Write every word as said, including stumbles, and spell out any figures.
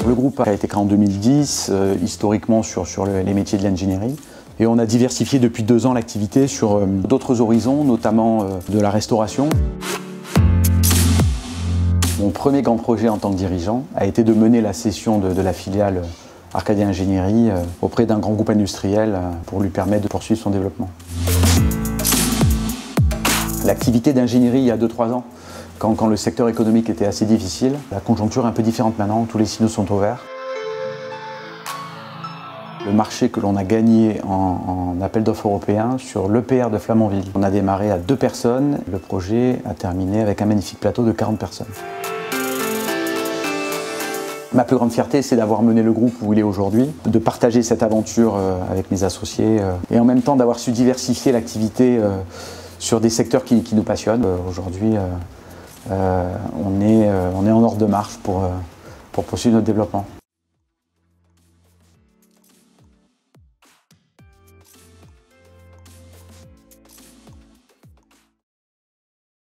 Le groupe a été créé en deux mille dix, euh, historiquement sur, sur le, les métiers de l'ingénierie. Et on a diversifié depuis deux ans l'activité sur euh, d'autres horizons, notamment euh, de la restauration. Mon premier grand projet en tant que dirigeant a été de mener la cession de, de la filiale Arcadia Ingénierie euh, auprès d'un grand groupe industriel euh, pour lui permettre de poursuivre son développement. L'activité d'ingénierie il y a deux trois ans, quand, quand le secteur économique était assez difficile, la conjoncture est un peu différente maintenant, tous les signaux sont au vert. Le marché que l'on a gagné en, en appel d'offres européen sur l'E P R de Flamanville. On a démarré à deux personnes, le projet a terminé avec un magnifique plateau de quarante personnes. Ma plus grande fierté, c'est d'avoir mené le groupe où il est aujourd'hui, de partager cette aventure avec mes associés et en même temps d'avoir su diversifier l'activité sur des secteurs qui, qui nous passionnent. Aujourd'hui, euh, on, est, on est en ordre de marche pour, pour poursuivre notre développement.